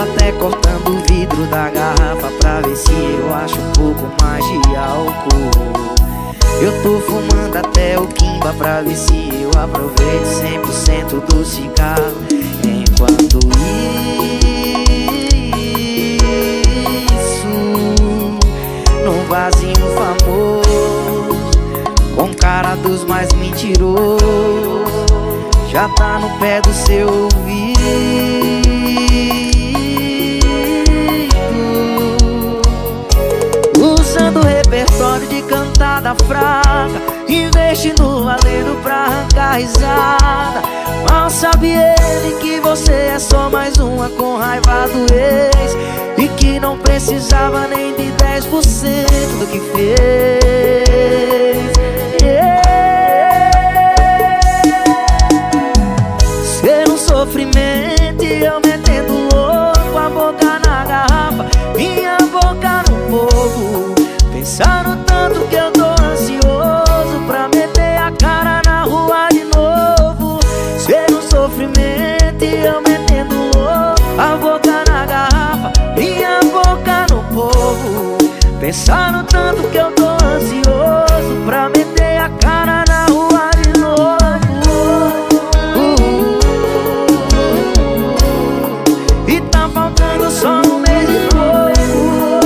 até cortando o vidro da garrafa pra ver se eu acho um pouco mais de álcool. Eu tô fumando até o quimba pra ver se eu aproveito 100% do cigarro. Enquanto isso, num vasinho famoso, com cara dos mais mentirosos, já tá no pé do seu ouvido, usando o repertório de cantada fraca, investindo valendo pra arrancar risada. Mal sabe ele que você é só mais uma com raiva do ex, e que não precisava nem de 10% do que fez. Ser um sofrimento e eu metendo louco, a boca na garrafa, minha boca no povo, pensando tanto que eu tô ansioso pra meter a cara na rua de novo. Ser um sofrimento e eu metendo louco, a boca na garrafa, minha boca no povo, pensando tanto que eu tô ansioso pra meter a cara na rua de novo. E tá faltando só um mês de novo,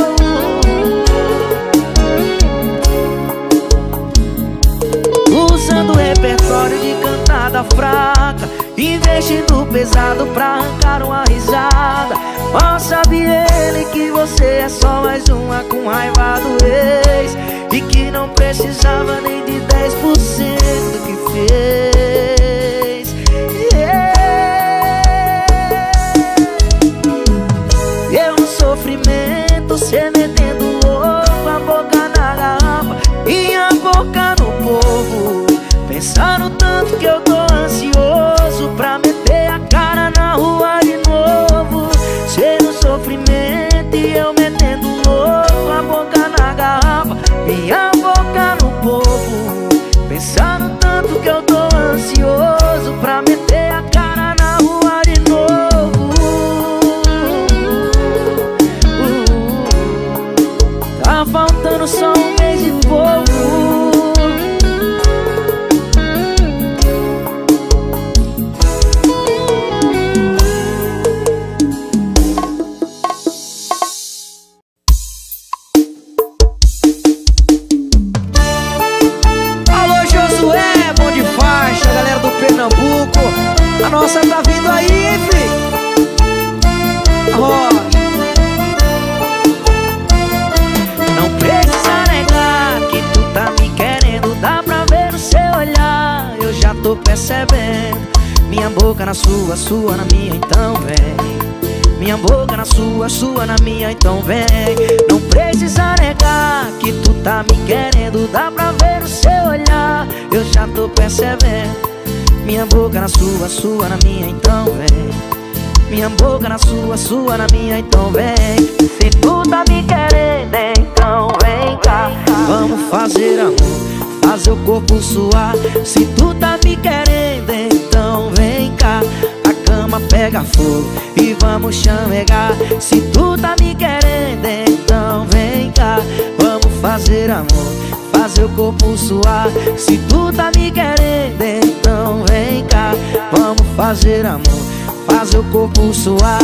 usando o repertório de cantada fraca, investindo pesado pra arrancar uma risada. Mal sabe ele que você é só mais uma com raiva do ex, e que não precisava nem de 10% do que fez. Eu no sofrimento, cê metendo louco, a boca na garrafa, minha boca no povo, pensando tanto que eu tô ansioso pra meter a cara na rua de novo. Ser no sofrimento e eu metendo louco, a boca na garrafa, minha boca no povo, pensando tanto que eu tô ansioso pra meter a cara na rua de novo. Tá faltando só um mês de fogo. Pernambuco, a nossa tá vindo aí, hein, filho? Não precisa negar que tu tá me querendo, dá pra ver no seu olhar, eu já tô percebendo. Minha boca na sua, sua na minha, então vem. Minha boca na sua, sua na minha, então vem. Não precisa negar que tu tá me querendo, dá pra ver no seu olhar, eu já tô percebendo. Minha boca na sua, sua na minha, então vem. Minha boca na sua, sua na minha, então vem. Se tu tá me querendo, então vem cá. Vamos fazer amor, fazer o corpo suar. Se tu tá me querendo, então vem cá. A cama pega fogo e vamos chamegar. Se tu tá me querendo, então vem cá. Vamos fazer amor, fazer o corpo suar. Se tu tá me querendo, então vem cá. Vamos fazer amor, fazer o corpo suar.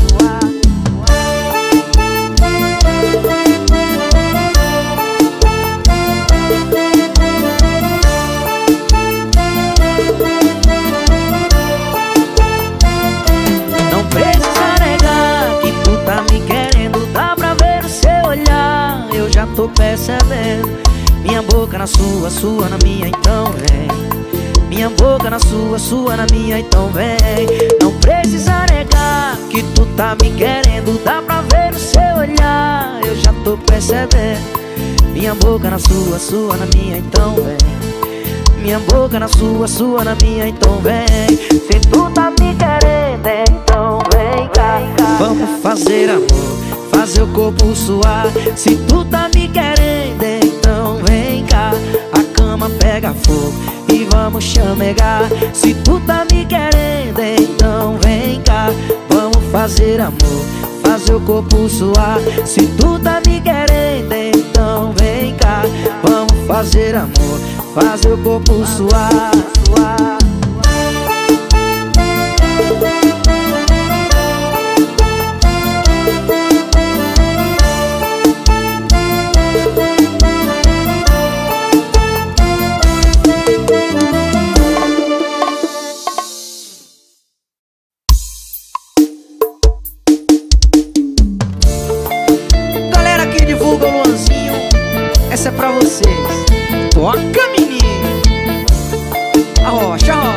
Não precisa negar que tu tá me querendo, dá pra ver no seu olhar, eu já tô percebendo. Minha boca na sua, sua na minha, então vem. Minha boca na sua, sua na minha, então vem. Não precisa negar que tu tá me querendo, dá pra ver no seu olhar, eu já tô percebendo. Minha boca na sua, sua na minha, então vem. Minha boca na sua, sua na minha, então vem. Se tu tá me querendo, então vem cá. Vamos fazer amor, fazer o corpo suar. Se tu tá me querendo, então vem cá. A cama pega fogo e vamos chamegar. Se tu tá me querendo, então vem cá. Vamos fazer amor, fazer o corpo suar. Se tu tá me querendo, então vem cá. Vamos fazer amor, fazer o corpo suar. Essa é pra vocês. Toca, menino. Arrocha, ó.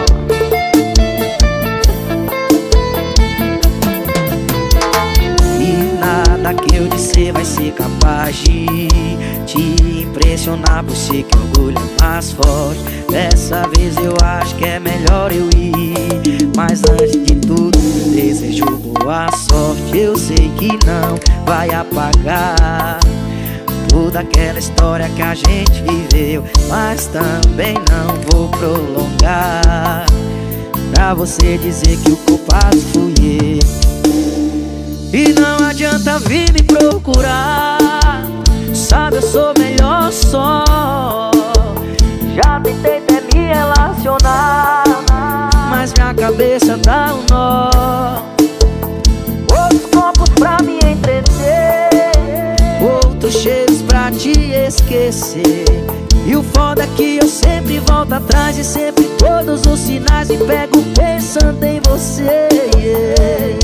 E nada que eu disser vai ser capaz de te impressionar, por ser que orgulho é mais forte. Dessa vez eu acho que é melhor eu ir, mas antes de tudo desejo boa sorte. Eu sei que não vai apagar toda aquela história que a gente viveu, mas também não vou prolongar, pra você dizer que o culpado fui eu. E não adianta vir me procurar, sabe eu sou melhor só. Já tentei até me relacionar, mas minha cabeça dá um nó. Outros copos pra me entreter, outros cheiros pra te esquecer. E o foda é que eu sempre volto atrás, e sempre todos os sinais me pego pensando em você, yeah.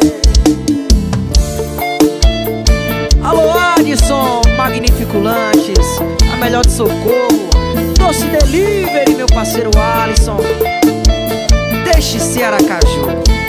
Alô, Adson, Magnífico Lanches, a melhor de Socorro, Doce Delivery, meu parceiro Alisson. Deixe ser Aracaju.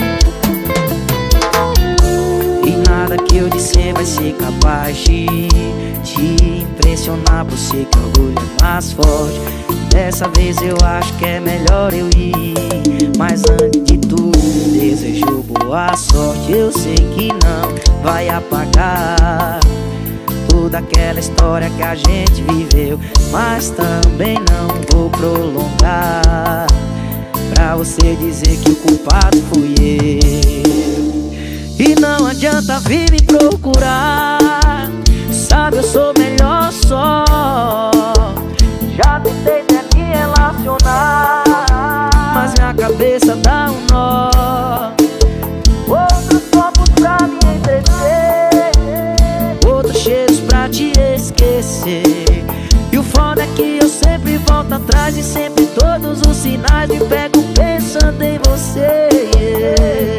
E nada que eu disser vai ser capaz de te impressionar, por ser que orgulho é mais forte. Dessa vez eu acho que é melhor eu ir, mas antes de tudo desejo boa sorte. Eu sei que não vai apagar toda aquela história que a gente viveu, mas também não vou prolongar, pra você dizer que o culpado fui eu. E não adianta vir me procurar, sabe eu sou melhor só. Já tentei até me relacionar, mas minha cabeça dá um nó. Outros copos pra me entreter, outros cheiros pra te esquecer. E o foda é que eu sempre volto atrás, e sempre todos os sinais me pego pensando em você, yeah.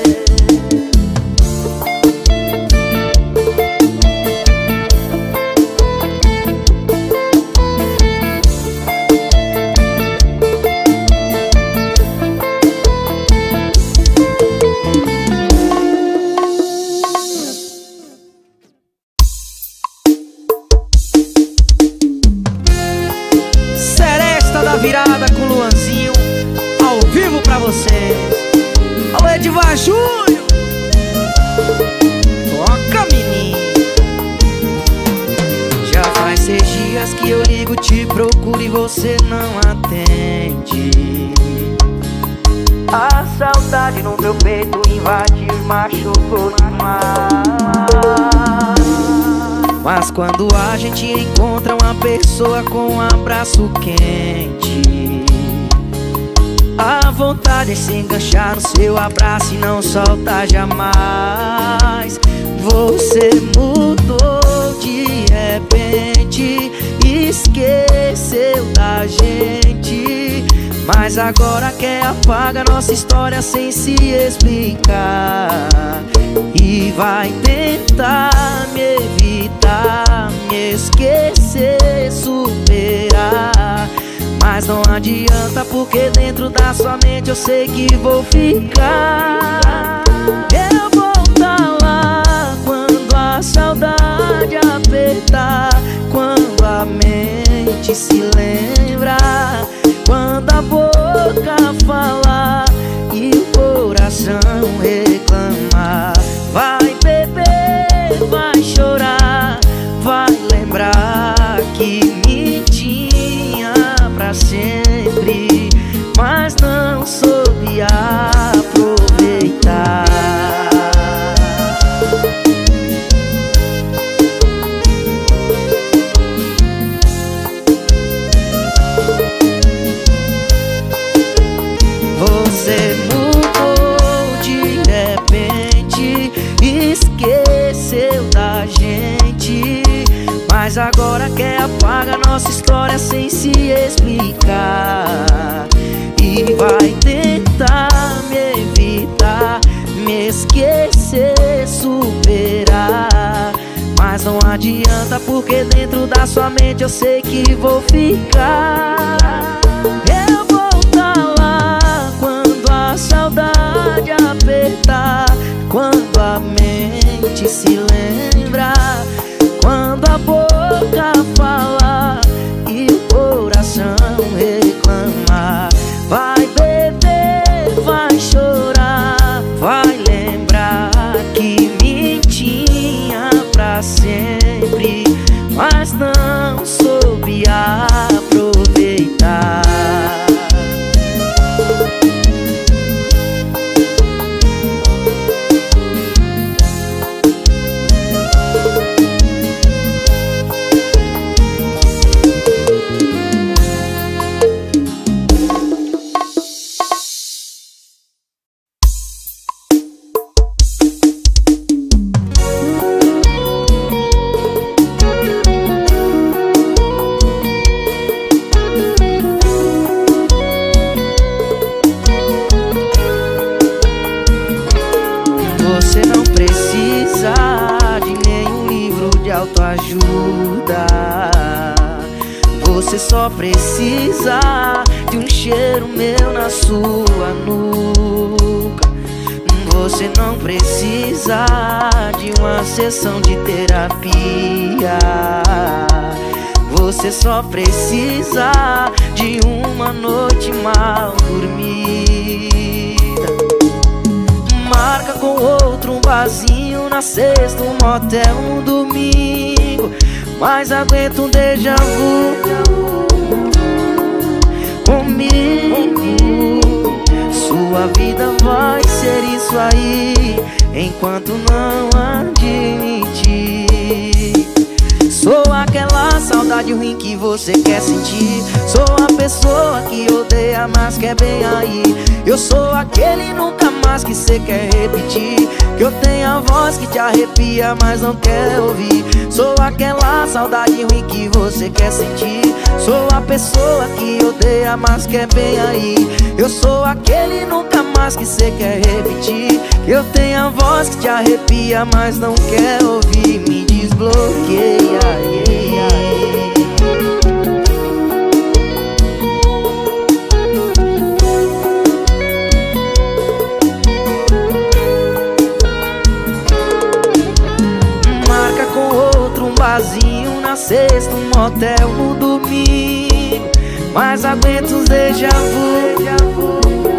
Virada com o Luanzinho, ao vivo pra vocês. Alô, Edivar Júnior. Toca, menino. Já faz 6 dias que eu ligo, te procuro e você não atende. A saudade no meu peito invadiu e machucou demais. Mas quando a gente encontra uma pessoa com um abraço quente, a vontade é se enganchar no seu abraço e não soltar jamais. Você mudou de repente, esqueceu da gente, mas agora quer apagar nossa história sem se explicar. E vai tentar me evitar, me esquecer, superar, mas não adianta, porque dentro da sua mente eu sei que vou ficar. Eu vou estar lá quando a saudade apertar, quando a mente se lembra, quando a boca falar e o coração reclamar. Vai beber, vai chorar, vai lembrar que me tinha pra sempre, mas não soube aproveitar. mas agora quer apagar nossa história sem se explicar. E vai tentar me evitar, me esquecer, superar. Mas não adianta, porque dentro da sua mente eu sei que vou ficar. Eu vou estar lá quando a saudade apertar, quando a mente se lembra, quando a boca fala e o coração reclama. Vai beber, vai chorar, vai lembrar que me tinha pra sempre, mas não soube aproveitar. Você não precisa de nenhum livro de autoajuda. Você só precisa de um cheiro meu na sua nuca. Você não precisa de uma sessão de terapia. Você só precisa de uma noite mal dormida. Marca com outro um barzinho na sexta, um motel no domingo, mas aguenta um déjà vu comigo. Sua vida vai ser isso aí, enquanto não admitir. Sou aquela saudade ruim que você quer sentir. Sou a pessoa que odeia, mas quer bem aí. Eu sou aquele nunca mais que você quer repetir, que eu tenho a voz que te arrepia, mas não quer ouvir. Sou aquela saudade ruim que você quer sentir. Sou a pessoa que odeia, mas quer bem aí. Eu sou aquele nunca mais que você quer repetir, que eu tenho a voz que te arrepia, mas não quer ouvir. Me desbloqueia. Marca com outro um barzinho na sexta, um motel no domingo, mas aguenta os déjà vu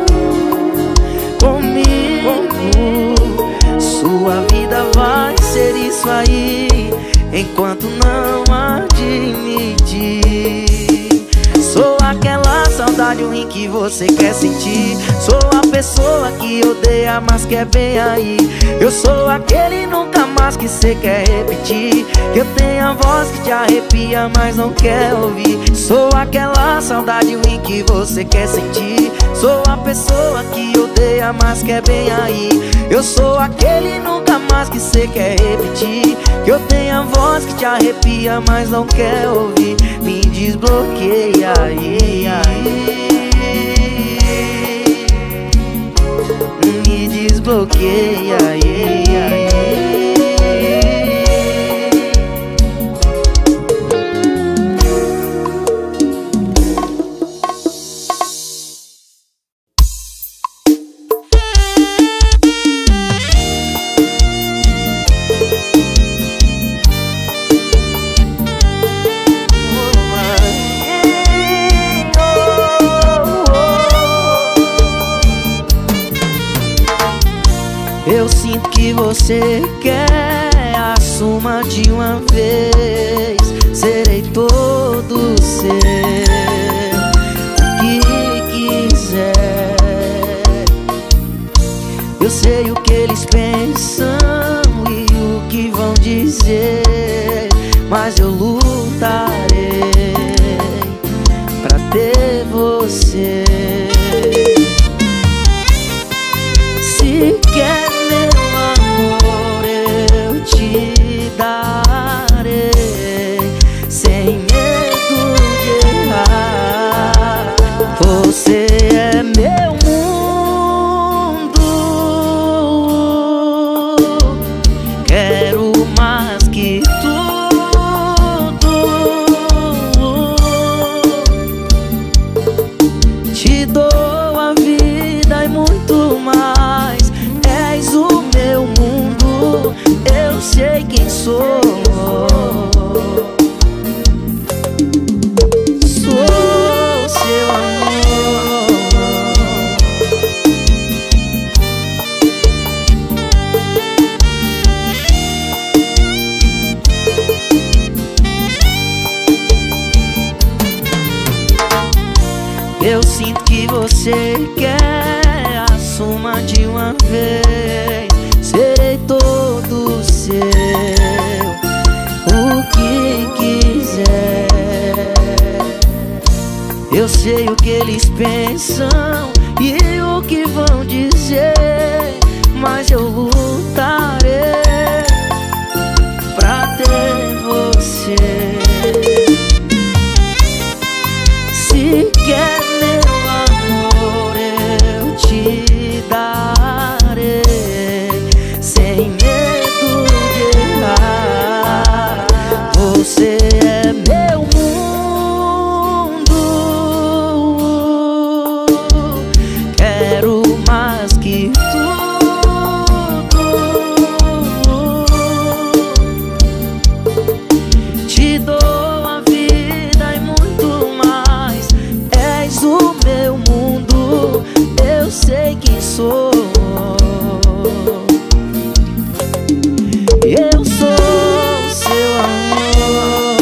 comigo. Sua vida vai ser isso aí, enquanto não admitir. Sou aquela saudade ruim que você quer sentir. Sou a pessoa que odeia, mas quer bem aí. Eu sou aquele nunca mais que você quer repetir, que eu tenho a voz que te arrepia, mas não quer ouvir. Sou aquela saudade ruim que você quer sentir. Sou a pessoa que odeia, mas quer bem aí. Eu sou aquele nunca mais que você quer repetir, que eu tenho a voz que te arrepia, mas não quer ouvir. Me desbloqueia aí. Me desbloqueia aí. Eu sinto que você quer a suma de uma vez. Serei todo seu, o que quiser. Eu sei o que eles pensam e o que vão dizer, mas eu lutarei pra ter você. Se quer você quer, assuma de uma vez. Serei todo seu, o que quiser. Eu sei o que eles pensam e o que vão dizer, mas eu lutarei pra ter você. Se quer meu amor, eu te darei, sem medo de errar. Você é meu mundo, quero mais que tudo. Te dou a vida e muito mais. És o meu mundo, eu sei quem sou. Eu sou seu amor.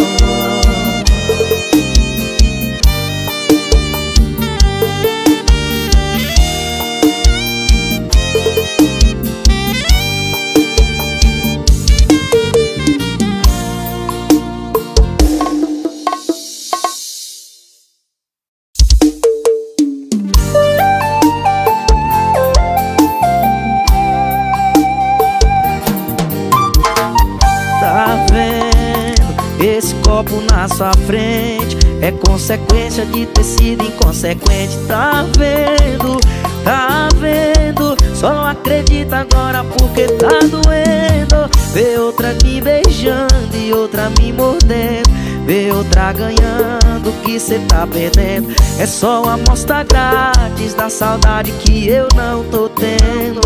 Tá vendo esse copo na sua frente? É consequência de ter sido inconsequente. Tá vendo, tá vendo? Só não acredita agora porque tá doendo. Vê outra me beijando e outra me mordendo. Vê outra ganhando que cê tá perdendo. É só uma amostra grátis da saudade que eu não tô tendo.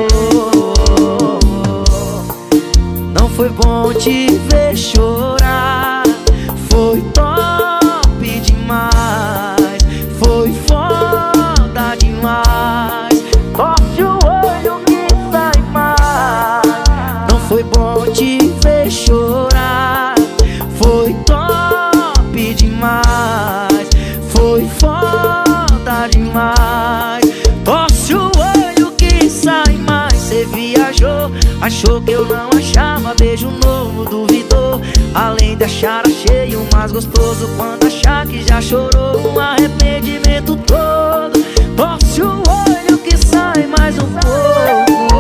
Não foi bom te ver chorar, foi top demais, foi foda demais. Torce o olho que sai mais. Não foi bom te ver chorar, foi top demais, foi foda demais. Torce o olho que sai mais. Cê viajou, achou que eu não achava beijo novo, duvidou. Além de achar, achei o mais gostoso. Quando achar que já chorou, um arrependimento todo. Torce o olho que sai mais um pouco.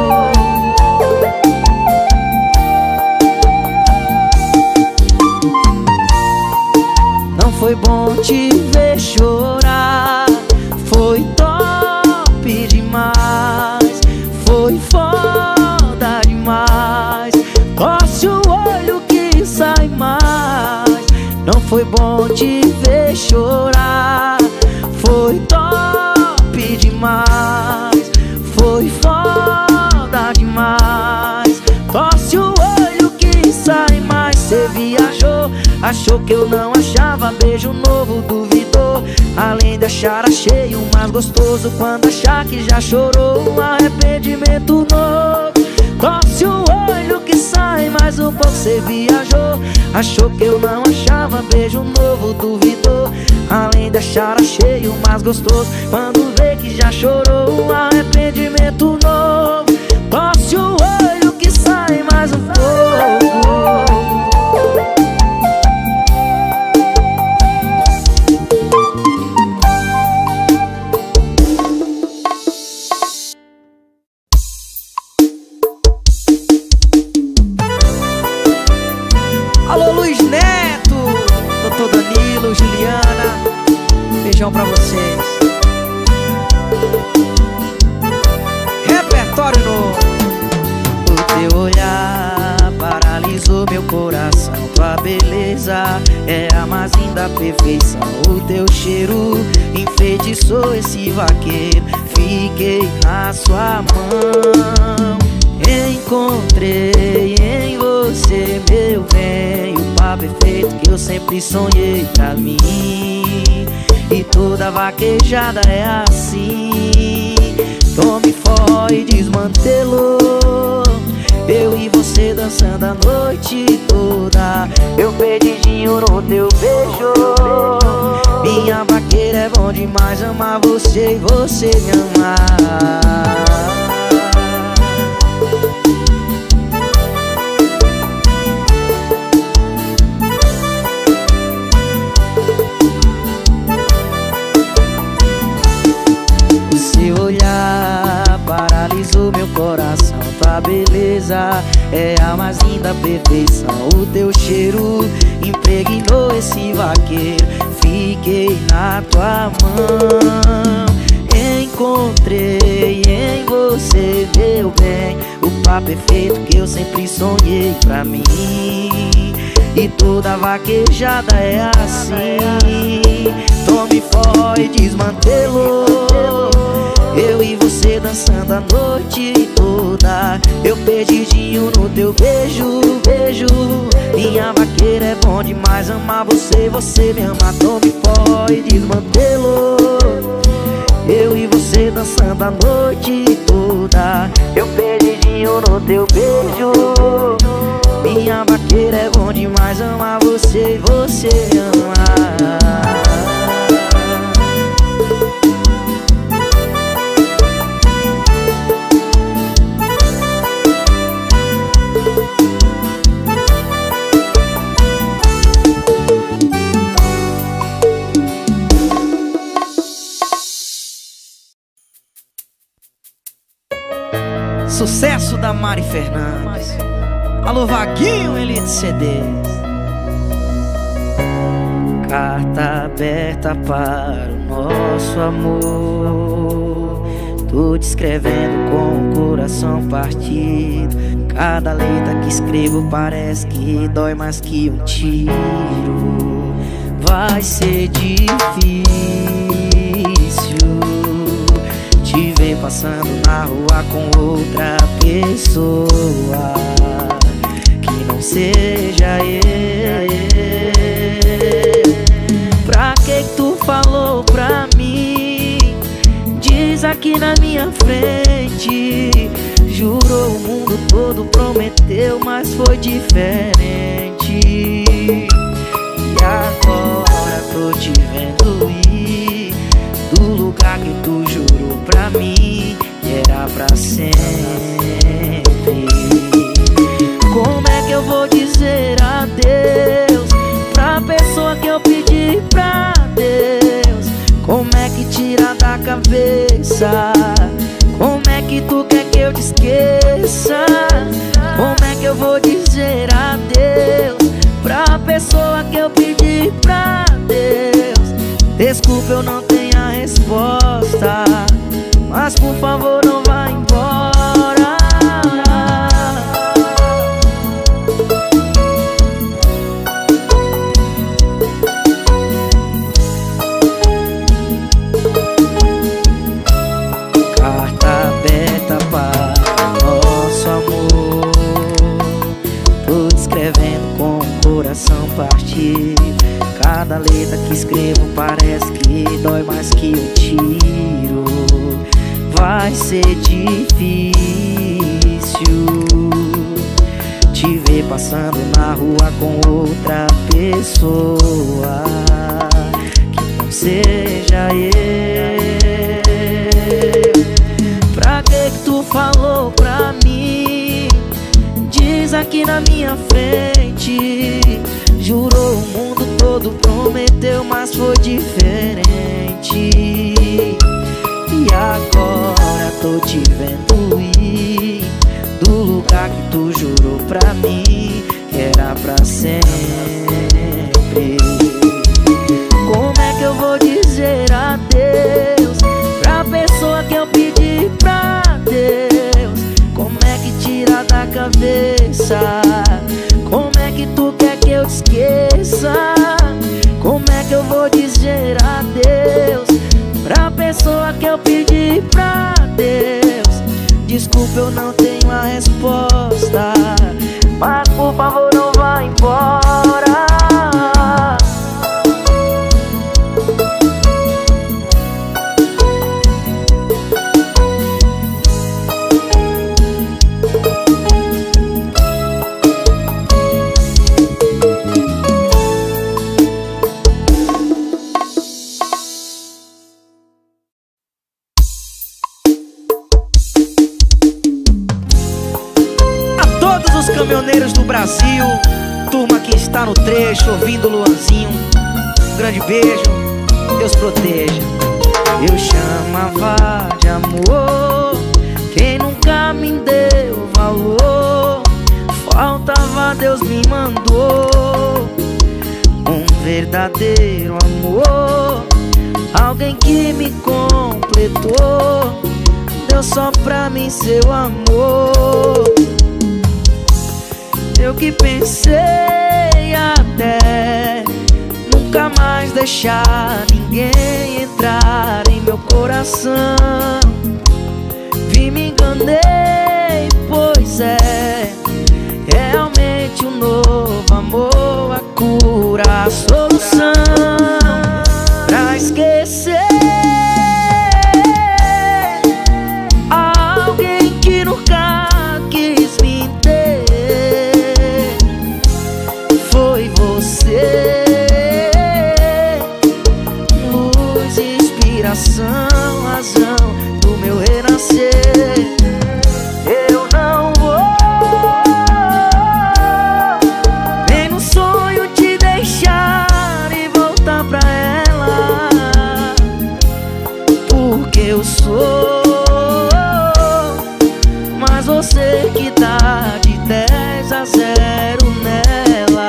Não foi bom te ver chorar, foi top demais, foi foda demais. Torce o olho que sai mais. Não foi bom te ver chorar, foi top demais, foi foda demais. Torce o olho que sai mais. Cê viajou, achou que eu não achava beijo novo, duvidou. Além de achar, achei o mais gostoso. Quando achar que já chorou, um arrependimento novo. Torce o olho que sai mais um pouco. Cê viajou, achou que eu não achava beijo novo, duvidou. Além de achar, achei o mais gostoso. Quando vê que já chorou, um arrependimento novo. Torce o olho que sai mais um pouco. Alô, Luiz Neto, doutor Danilo, Juliana, beijão pra vocês. Repertório novo. O teu olhar paralisou meu coração. Tua beleza é a mais linda perfeição. O teu cheiro enfeitiçou esse vaqueiro. Fiquei na sua mão. Encontrei em você, meu bem, o par perfeito que eu sempre sonhei pra mim. E toda vaquejada é assim. Tome forró e desmantelou. Eu e você dançando a noite toda. Eu perdidinho no teu beijo. Minha vaqueira é bom demais amar você e você me amar. O seu olhar paralisou meu coração. Tua beleza é a mais linda perfeição. O teu cheiro impregnou esse vaqueiro. Fiquei na tua mão. Encontrei em você, meu bem, o par perfeito que eu sempre sonhei pra mim. E toda vaquejada é assim. Tome forró e desmantelou. Eu e você dançando a noite toda. Eu perdidinho no teu beijo, beijo. Minha vaqueira, é bom demais amar você, você me ama. Tome forró e desmantelou. Eu e você dançando a noite toda. Eu perdidinho no teu beijo. Minha vaqueira, é bom demais amar você e você me ama. Sucesso da Mari Fernandes. Alô, Vaguinho, Elite CDs. Carta aberta para o nosso amor. Tô te escrevendo com o coração partido. Cada letra que escrevo parece que dói mais que um tiro. Vai ser difícil te ver passando na rua com outra pessoa que não seja eu. Pra que tu falou pra mim? Diz aqui na minha frente. Jurou o mundo todo, prometeu, mas foi diferente. E agora tô te vendo ir do lugar que tu jurou pra mim que era pra sempre. Como é que eu vou dizer adeus pra pessoa que eu pedi pra Deus? Como é que tira da cabeça? Como é que tu quer que eu te esqueça? Como é que eu vou dizer adeus pra pessoa que eu pedi pra Deus? Desculpa, eu não tenho a resposta, mas por favor não vá embora. Carta aberta para nosso amor. Tô te escrevendo com o coração partido. Cada letra que escrevo parece que dói mais que um tiro. Vai ser difícil te ver passando na rua com outra pessoa que não seja eu. Pra que tu falou pra mim? Diz aqui na minha frente. Jurou o mundo todo, prometeu, mas foi diferente. E agora tô te vendo ir do lugar que tu jurou pra mim que era pra sempre. Como é que eu vou dizer adeus pra pessoa que eu pedi pra Deus? Como é que tira da cabeça? Como é que tu quer que eu te esqueça? Como é que eu vou dizer adeus pra pessoa que eu pedi pra Deus? Desculpa, eu não tenho a resposta, mas por favor não vá embora. caminhoneiros do Brasil, turma que está no trecho ouvindo Luanzinho, um grande beijo, Deus proteja. Eu chamava de amor quem nunca me deu valor. Faltava, Deus me mandou um verdadeiro amor, alguém que me completou, deu só pra mim seu amor. Eu que pensei até nunca mais deixar ninguém entrar em meu coração, vi, me enganei, pois é realmente um novo amor, a cura, a solução pra esquecer alguém que nunca quis me ter. Foi você, luz, inspiração, razão do meu renascer. Eu não vou nem no sonho te deixar e voltar pra ela, porque eu sou, mas você que dá de 10 a 0 nela.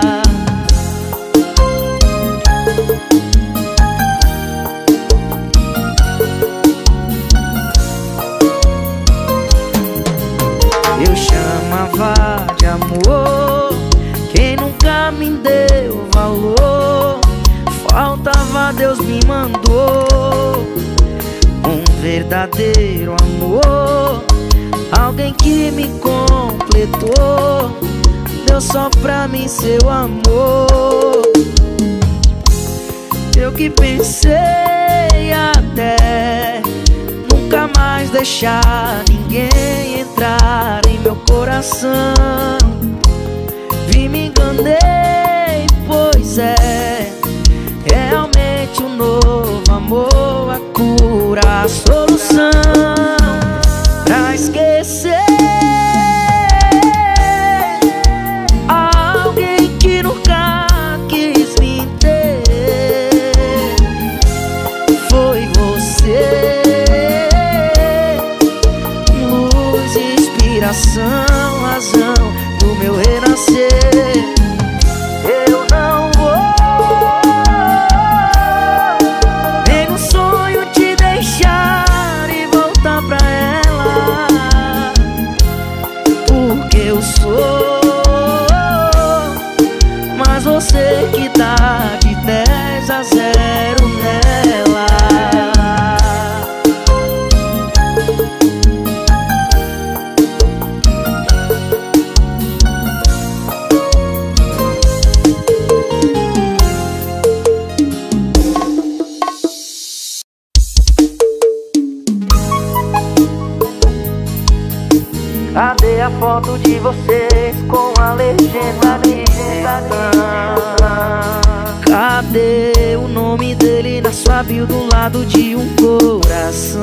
Eu chamava de amor quem nunca me deu valor. Faltava, Deus me mandou um verdadeiro amor, alguém que me completou, deu só pra mim seu amor. Eu que pensei até nunca mais deixar ninguém entrar em meu coração, vi, me enganei, pois é realmente um novo amor, a cura, a solução pra esquecer alguém que nunca quis me ter. Foi você, luz, inspiração, razão do meu renascer. Eu não vou nem no sonho te deixar e voltar pra ela, porque eu sou, mas você que dá de 10 a 0 nela. Cadê a foto de vocês com a legenda dizendo? Cadê o nome dele na sua bio do lado de um coração?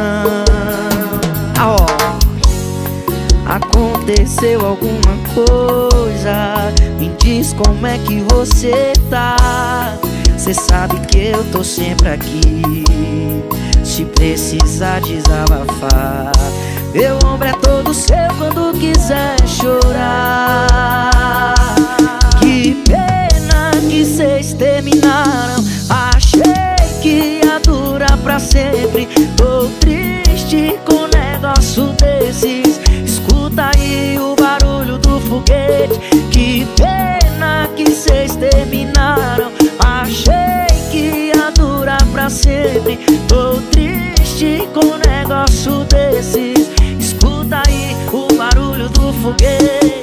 Aconteceu alguma coisa, me diz como é que você tá. Cê sabe que eu tô sempre aqui, se precisar desabafar. Meu ombro é todo seu quando quiser chorar. Que pena que cês terminaram, achei que ia durar pra sempre. Tô triste com um negócio desses, escuta aí o barulho do foguete. Que pena que cês terminaram, achei que ia durar pra sempre. Tô triste com um negócio desses, escuta aí o barulho do foguete.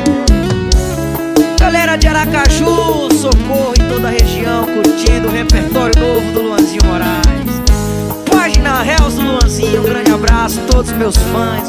Galera de Aracaju, Socorro e toda a região curtindo o repertório novo do Luanzinho Moraes. Página Reels do Luanzinho, um grande abraço a todos os meus fãs.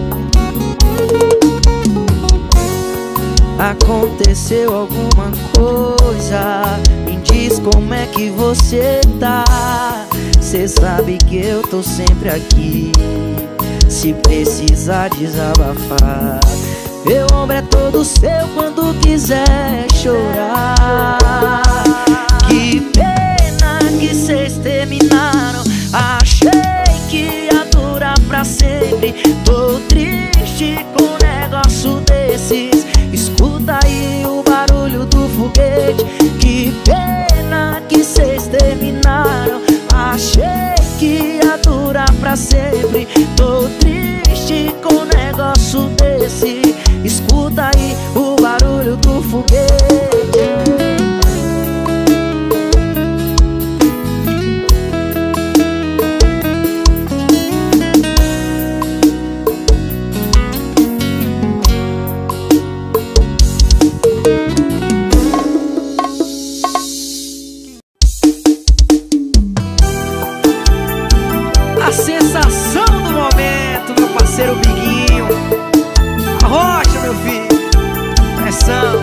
Aconteceu alguma coisa, me diz como é que você tá. Cê sabe que eu tô sempre aqui, se precisar desabafar. Meu ombro é todo seu quando quiser chorar. Que pena que cês terminaram. Achei que ia durar pra sempre. Tô triste com um negócio desses. Escuta aí o barulho do foguete. Que pena que cês terminaram. Achei que ia durar pra sempre. Tô triste com um negócio desse. Escuta aí o barulho do foguete. A sensação do momento, meu parceiro Biguinho. Arrocha, meu filho. Pressão.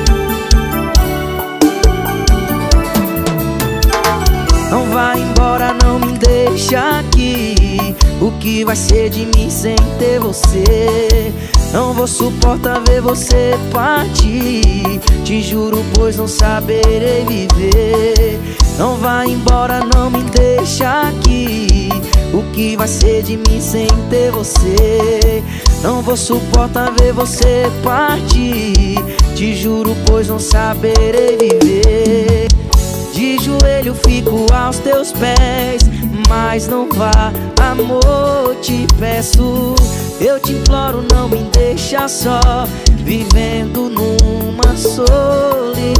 Não vai embora, não me deixa aqui. O que vai ser de mim sem ter você? Não vou suportar ver você partir. Te juro, pois não saberei viver. Não vai embora, não me deixa aqui. O que vai ser de mim sem ter você? Não vou suportar ver você partir. Te juro, pois não saberei viver. De joelho fico aos teus pés, mas não vá, amor, te peço. Eu te imploro, não me deixa só, vivendo numa solidão.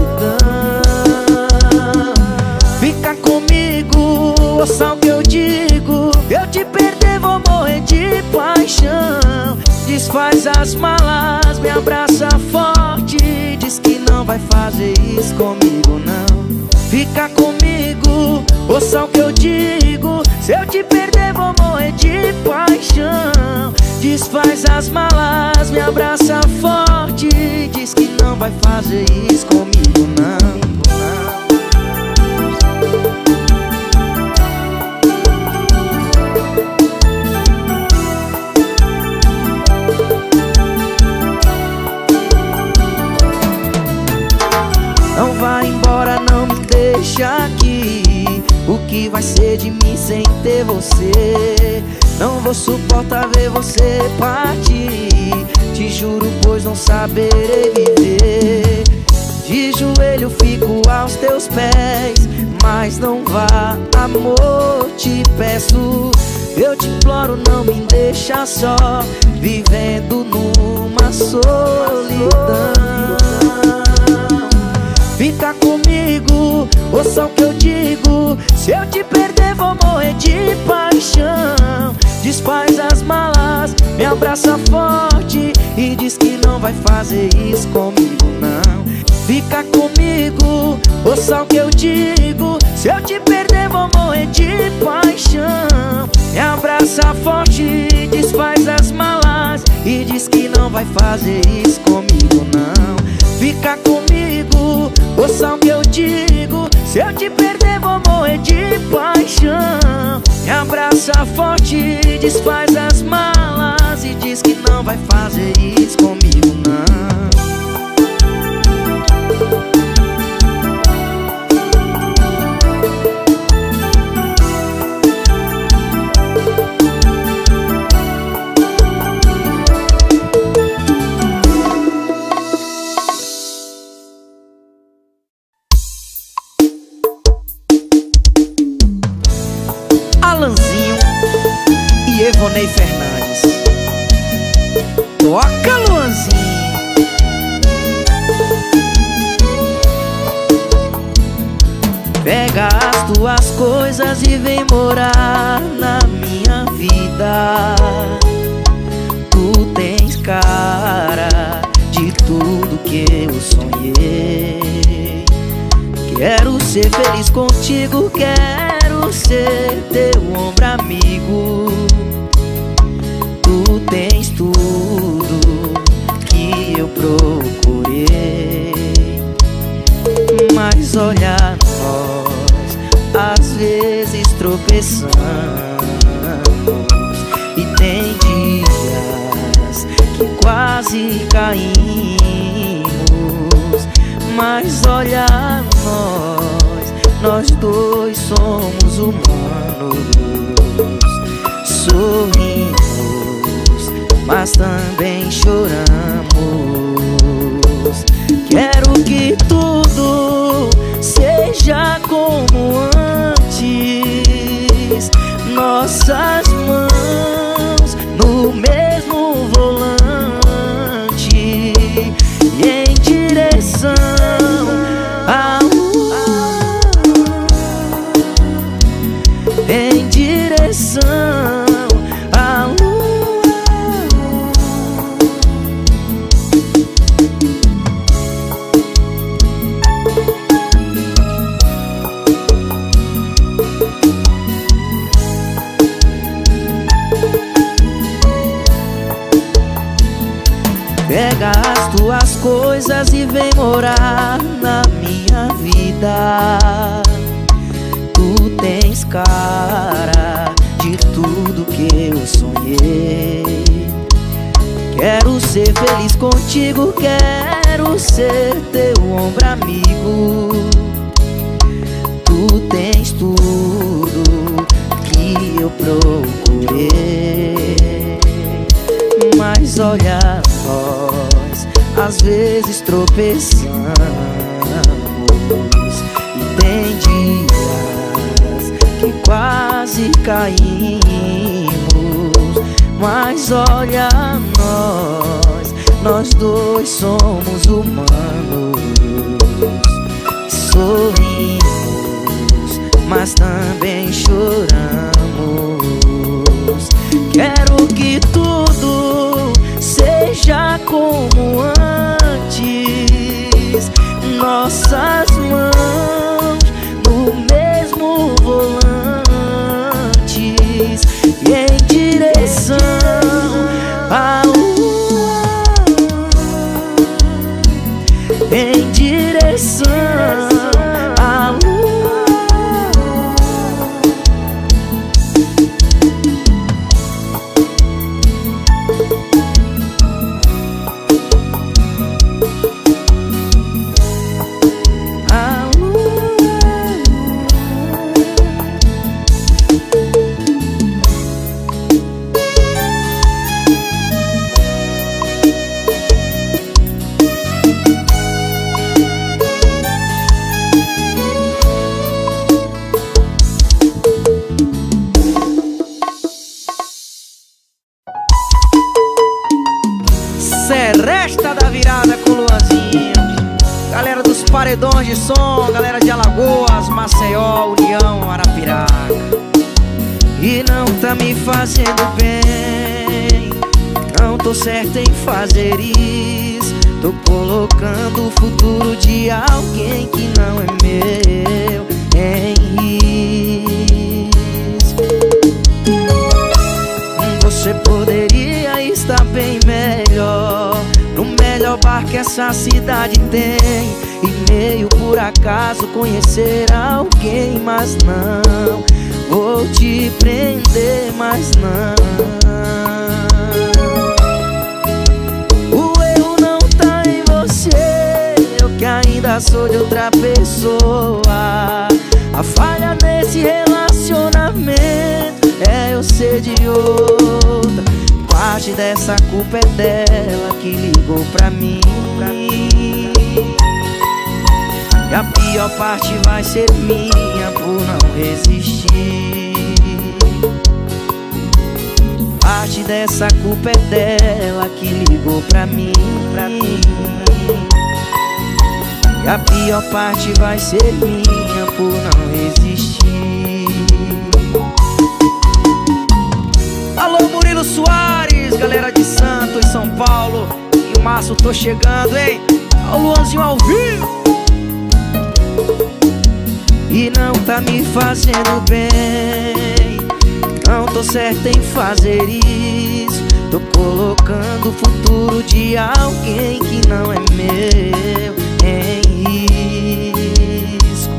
Fica comigo, ouça o que eu digo. Eu te perder, vou morrer de paixão. Desfaz as malas, me abraça forte. Diz que não vai fazer isso comigo, não. Fica comigo, ouça o que eu digo. Se eu te perder, vou morrer de paixão. Desfaz as malas, me abraça forte. Diz que não vai fazer isso comigo, não. Não vai embora, não me deixa aqui. O que vai ser de mim sem ter você? Não vou suportar ver você partir. Te juro, pois não saberei viver. De joelho fico aos teus pés, mas não vá, amor, te peço. Eu te imploro, não me deixa só, vivendo numa solidão. Fica comigo, ouça o que eu digo. Se eu te perder, vou morrer de paixão. Desfaz as malas, me abraça forte e diz que não vai fazer isso comigo, não. Fica comigo, ouça o que eu digo. Se eu te perder, vou morrer de paixão. Me abraça forte, desfaz as malas e diz que não vai fazer isso comigo, não. Fica comigo, ouça o que eu digo. Se eu te perder, vou morrer de paixão. Me abraça forte, desfaz as malas e diz que não vai fazer isso comigo, não. Alanzinho e Evonei Fernandes. Toca, Luanzinho. Pega as tuas coisas e vem morar na minha vida. Tu tens cara de tudo que eu sonhei. Quero ser feliz contigo, quero ser teu ombro amigo. Tu tens tudo que eu procurei. Mas olha nós, às vezes tropeçamos e tem dias que quase caímos Mas olha nós dois somos humanos. Sorrimos, mas também choramos. Quero que tudo seja como antes. Nossas mãos no mesmo volante e em direção à lua, em direção à lua. Pega as tuas coisas e vem morar na minha vida. Tu tens cara de tudo que eu sonhei. Quero ser feliz contigo, quero ser teu ombro amigo. Tu tens tudo que eu procurei. Mas olha nós, às vezes tropeçamos e tem dias que quase caímos. Mas olha nós dois somos humanos. Sorrimos, mas também choramos. Quero que tudo seja como antes. Nossas mãos no mesmo volante e em direção à lua, em direção à lua. Seresta da virada com Luanzinho. Galera dos paredões de som, galera de Alagoas, Maceió, União, Arapiraca. E não tá me fazendo bem, não tô certo em fazer isso. Tô colocando o futuro de alguém que não é meu em risco. Você poderia estar bem melhor, no melhor bar que essa cidade tem. E meio por acaso conhecer alguém, mas não vou te prender, mas não. O erro não tá em você, eu que ainda sou de outra pessoa. A falha nesse relacionamento é eu ser de outra. Parte dessa culpa é dela que ligou pra mim. E a pior parte vai ser minha por não resistir. Parte dessa culpa é dela que ligou pra mim. E a pior parte vai ser minha por não resistir. Alô Murilo Soares, galera de Santos, São Paulo. E o Márcio, tô chegando, hein? O Luanzinho ao vivo. E não tá me fazendo bem, não tô certo em fazer isso. Tô colocando o futuro de alguém que não é meu em risco.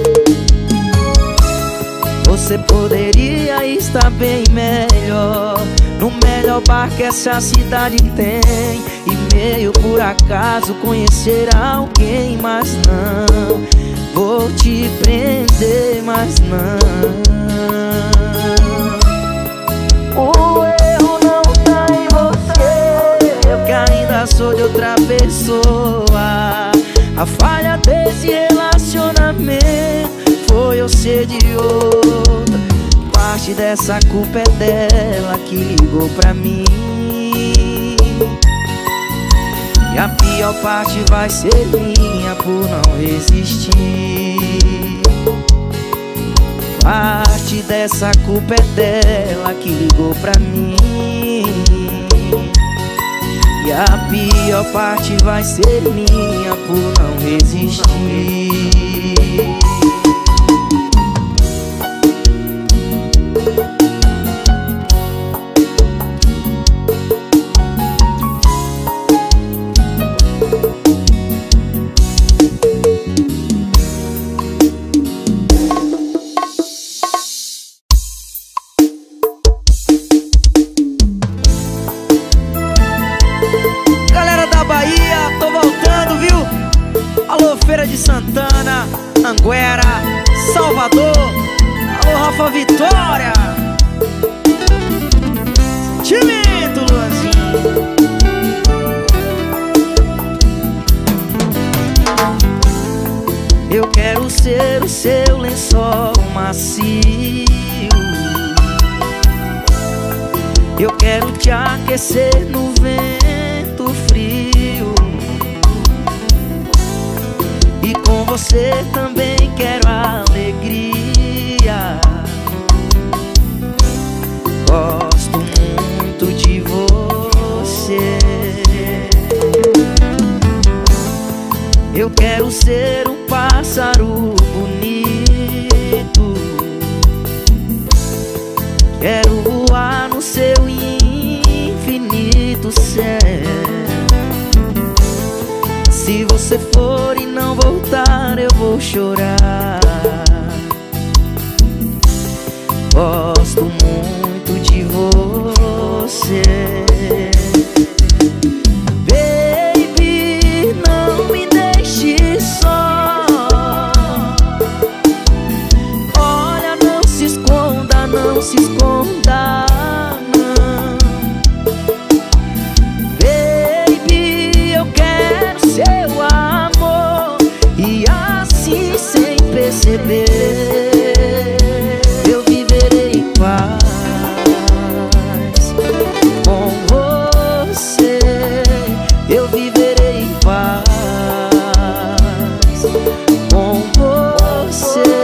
Você poderia estar bem melhor, no melhor bar que essa cidade tem. E meio por acaso conhecer alguém, mas não vou te prender, mas não. O erro não tá em você, eu que ainda sou de outra pessoa. A falha desse relacionamento foi eu ser de outra. Parte dessa culpa é dela que ligou pra mim, e a pior parte vai ser minha por não resistir. Parte dessa culpa é dela que ligou pra mim, e a pior parte vai ser minha por não resistir. Feira de Santana, Anguera, Salvador. Alô, Rafa Vitória. Sentimento, Luanzinho. Eu quero ser o seu lençol macio, eu quero te aquecer no vento frio, e com você também quero alegria. Gosto muito de você. Eu quero ser um pássaro bonito, quero voar no seu infinito céu. Se você for e não voltar, eu vou chorar. Gosto muito de você. Baby, não me deixe só. Olha, não se esconda, não se esconda. Seu amor, e assim sem perceber eu viverei em paz com você. Eu viverei em paz com você.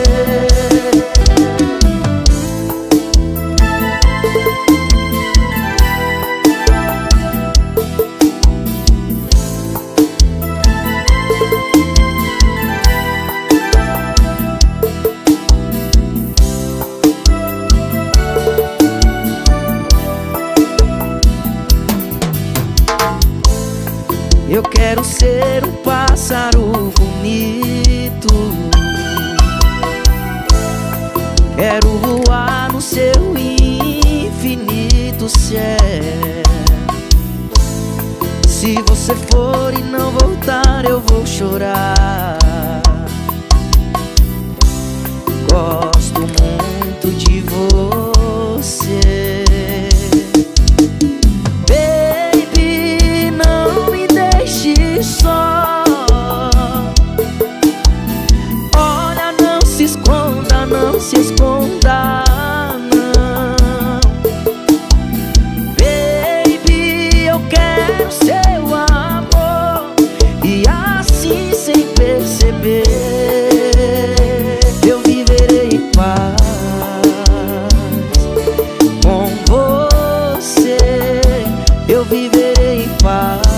Eu quero ser um pássaro bonito, quero voar no seu infinito céu. Se você for e não voltar, eu vou chorar. Gosto muito de você. Só olha, não se esconda, não se esconda, não. Baby, eu quero seu amor, e assim sem perceber eu viverei em paz com você. Eu viverei em paz